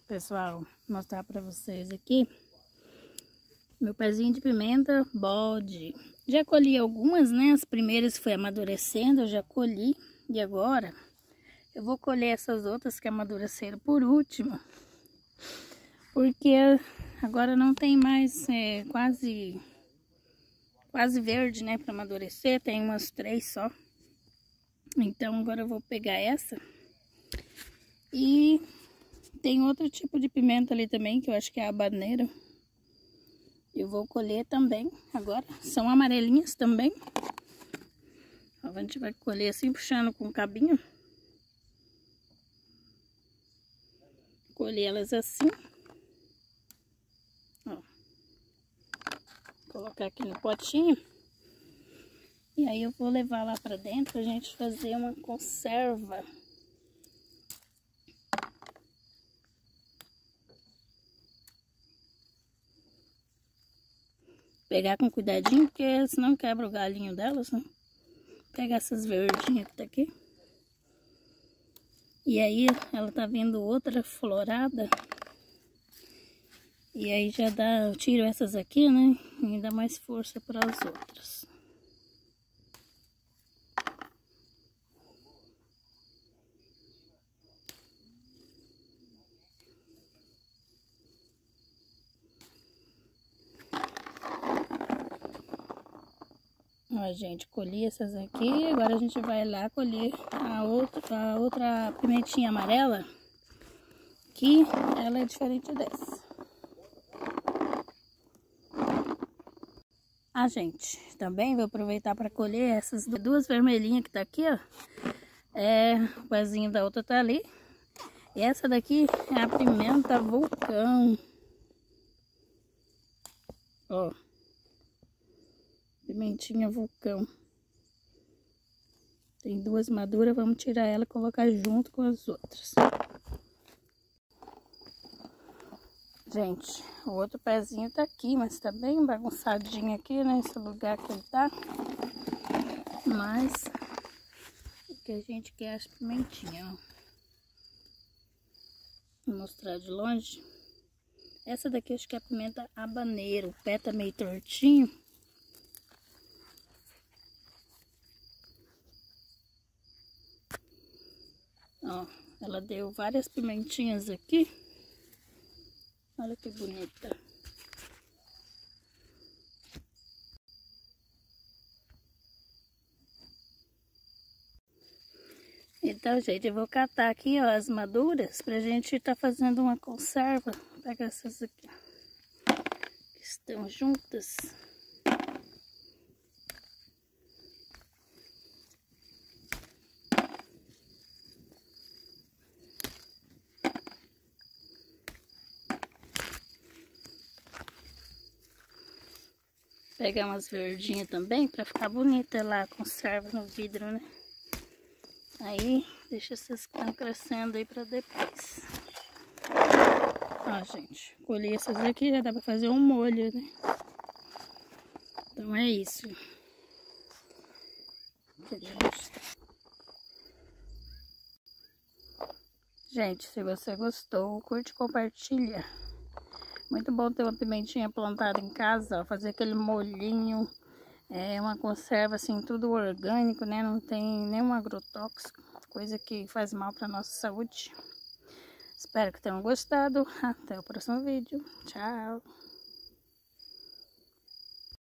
Pessoal, vou mostrar para vocês aqui meu pezinho de pimenta bode. Já colhi algumas, né? As primeiras foi amadurecendo, eu já colhi. E agora eu vou colher essas outras que amadureceram por último. Porque agora não tem mais quase verde, né? Para amadurecer, tem umas 3 só. Então agora eu vou pegar essa. E tem outro tipo de pimenta ali também, que eu acho que é habanero. Eu vou colher também agora. São amarelinhas também. Ó, a gente vai colher assim, puxando com o cabinho. Colher elas assim. Ó. Colocar aqui no potinho. E aí eu vou levar lá pra dentro pra gente fazer uma conserva. Pegar com cuidadinho, porque senão quebra o galinho delas, né? Pegar essas verdinhas que tá aqui. E aí ela tá vindo outra florada. E aí já dá, eu tiro essas aqui, né? E dá mais força para as outras. Ó, gente, colhi essas aqui. Agora a gente vai lá colher a outra pimentinha amarela. Que ela é diferente dessa. Ah, gente, também vou aproveitar para colher essas duas vermelhinhas que tá aqui, ó. O pezinho da outra tá ali. E essa daqui é a pimenta vulcão. Ó. Pimentinha vulcão. Tem duas maduras, vamos tirar ela e colocar junto com as outras. Gente, o outro pezinho tá aqui, mas tá bem bagunçadinho aqui, né? Esse lugar que ele tá. Mas o que a gente quer é as pimentinhas, ó. Vou mostrar de longe. Essa daqui acho que é a pimenta habanero. O pé tá meio tortinho. Ó, ela deu várias pimentinhas aqui. Olha que bonita. Então, gente, eu vou catar aqui, ó, as maduras pra gente tá fazendo uma conserva. Vou pegar essas aqui, que estão juntas. Pegar umas verdinhas também pra ficar bonita lá, a conserva no vidro, né? Aí, deixa essas que estão crescendo aí pra depois. Ó, gente, colhi essas aqui, já dá pra fazer um molho, né? Então é isso. Gente, se você gostou, curte e compartilha. Muito bom ter uma pimentinha plantada em casa, ó, fazer aquele molhinho. É uma conserva assim, tudo orgânico, né? Não tem nenhum agrotóxico, coisa que faz mal para nossa saúde. Espero que tenham gostado. Até o próximo vídeo. Tchau!